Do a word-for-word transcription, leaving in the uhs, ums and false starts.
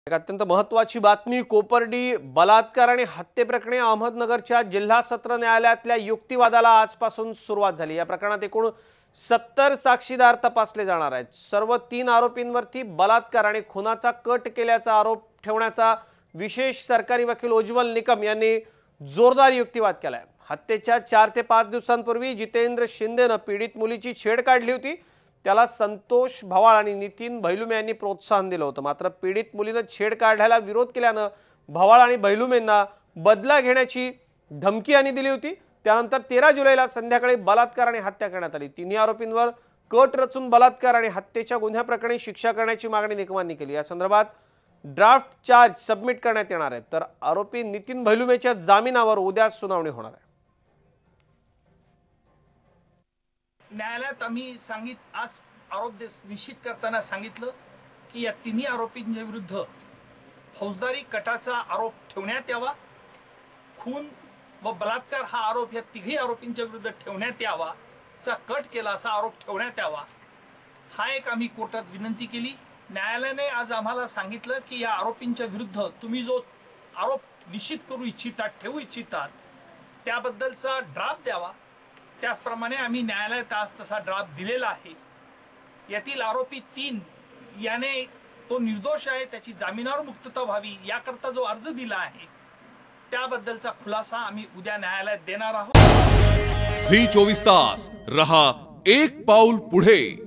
एक अत्यंत महत्त्वाची बातमी। कोपर्डी बलात्कार आणि हत्येप्रकरणी अहमदनगरच्या जिल्हा सत्र न्यायालयातल्या युक्तिवादाला आजपासून सुरुवात झाली। या प्रकरणात एकूण सत्तर साक्षीदार तपासले जाणार आहेत। सर्व तीन आरोपींवरती बलात्कार आणि खुनाचा कट केल्याचा आरोप ठेवण्याचा विशेष सरकारी वकील उज्ज्वल निकम यांनी जोरदार युक्तिवाद केलाय। हत्येच्या चार ते पाच दिवसांपूर्वी जितेंद्र शिंदेने पीडित मुलीची छेड काढली होती। त्याला संतोष भवाळ आणि नितीन भैलुमे यांनी प्रोत्साहन दिलं होतं। मात्र पीडित मुलीने छेड काढण्याला विरोध केल्याने भवाळ आणि भैलुमेंना बदला घेण्याची धमकी यांनी दिली होती। त्यानंतर तेरा जुलैला संध्याकाळी बलात्कार आणि हत्या करण्यात आली। तिन्ही आरोपींवर कट रचून बलात्कार आणि हत्येच्या गुन्ह्याप्रकरणी शिक्षा करण्याची मागणी निकमांनी केली। या संदर्भात ड्राफ्ट चार्ज सबमिट करण्यात येणार आहे। तर आरोपी नितीन भैलुमेच्या जामिनावर उद्या सुनावणी होणार आहे। न्यायालयात आम्ही सांगित आज आरोप निश्चित करताना सांगितलं की या तिन्ही आरोपींच्या विरुद्ध फौजदारी कटाचा आरोप ठेवण्यात यावा, खून व बलात्कार हा आरोप या तिघी आरोपींच्या विरुद्ध ठेवण्यात यावा, चा कट केला असा आरोप ठेवण्यात यावा, हा एक आम्ही कोर्टात विनंती केली। न्यायालयाने आज आम्हाला सांगितलं की या आरोपींच्या विरुद्ध तुम्ही जो आरोप निश्चित करू इच्छितात, ठेवू इच्छितात, त्याबद्दलचा ड्राफ्ट द्यावा। त्याचप्रमाणे आम्ही न्यायालयात आज तसा ड्राफ्ट दिलेला आहे। यातील आरोपी तीन याने तो निर्दोष आहे, त्याची जामिनावर मुक्तता व्हावी याकरता जो अर्ज दिला आहे त्याबद्दलचा खुलासा आम्ही उद्या न्यायालयात देणार आहोत। झी चोवीस तास रहा एक पाऊल पुढे।